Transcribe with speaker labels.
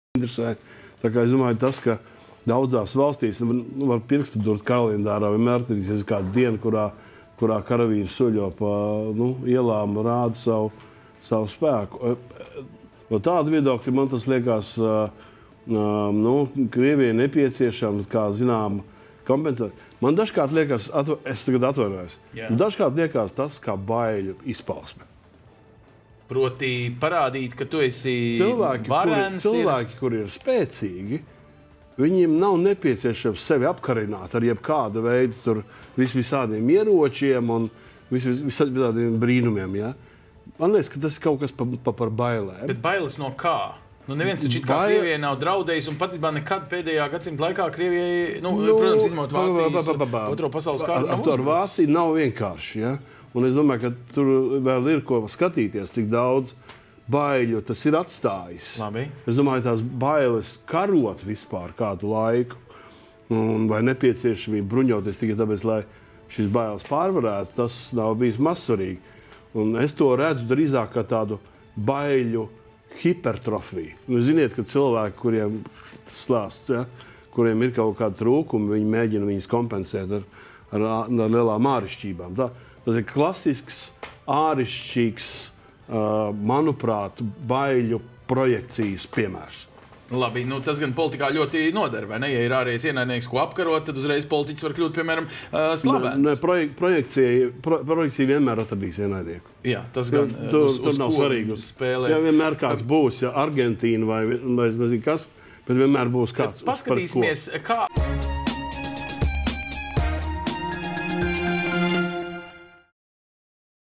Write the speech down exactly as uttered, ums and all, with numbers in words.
Speaker 1: interesē. Tā kā es domāju, tas, ka daudzās valstīs var pirkstu durt kalendārā, vienmēr atradīsies kāda diena, kurā, kurā karavīri suļo pa nu, ielām, rāda savu, savu spēku. No tāda viedokļa man tas liekas, nu, Krievijai nepieciešams, kā zinām, kompensēt. Man dažkārt liekas, atva, es tagad atvainojos, dažkārt liekas tas kā baiļu izpausme.
Speaker 2: Proti parādīt, ka tu esi
Speaker 1: cilvēki,
Speaker 2: varens.
Speaker 1: Kuri, cilvēki, ir... kuri ir spēcīgi, viņiem nav nepieciešams sevi apkarināt ar jebkādu veidu tur vis visādiem ieročiem un vis, vis, visādiem brīnumiem. Ja? Man liekas, ka tas ir kaut kas pa, pa par bailēm.
Speaker 2: Bet bailes no kā? Nu, neviens taču kā
Speaker 1: Bail...
Speaker 2: Krievijai nav draudējis, un patiesībā nekad pēdējā gadsimta laikā Krievijai, nu, nu protams, izņemot Vācijas otro pasaules kāru, nav uzbrucis.
Speaker 1: Ar Vāciju nav vienkārši, ja? Un es domāju, ka tur vēl ir ko skatīties, cik daudz baiļu tas ir atstājis.
Speaker 2: Labi.
Speaker 1: Es domāju, tās bailes karot vispār kādu laiku, un vai nepieciešamība bruņoties tikai tāpēc, lai šis bailes pārvarētu, tas nav bijis mazsvarīgi. Un es to redzu drīzāk kā tādu baiļu hipertrofiju. Nu, ziniet, ka cilvēki, kuriem slāsts, ja, kuriem ir kaut kāda trūkuma, viņi mēģina viņus kompensēt ar, ar, ar lielām ārišķībām. Tā, tas ir klasisks, ārišķīgs, uh, manuprāt, baiļu projekcijas piemērs.
Speaker 2: Labi, nu tas gan politikā ļoti noder, vai ne? Ja ir ārējais ienaidnieks, ko apkarot, tad uzreiz politiķis var kļūt, piemēram, uh, slavēts.
Speaker 1: Ne, projek projekcija, pro projekcija vienmēr atradīs ienaidnieku.
Speaker 2: Jā, tas gan uh,
Speaker 1: tur,
Speaker 2: uz,
Speaker 1: tur
Speaker 2: uz
Speaker 1: nav
Speaker 2: ko
Speaker 1: svarīgi.
Speaker 2: spēlēt.
Speaker 1: Jā, vienmēr kāds būs, ja Argentīna vai, vai es nezinu kas, bet vienmēr būs kāds.
Speaker 2: Paskatīsimies, kā...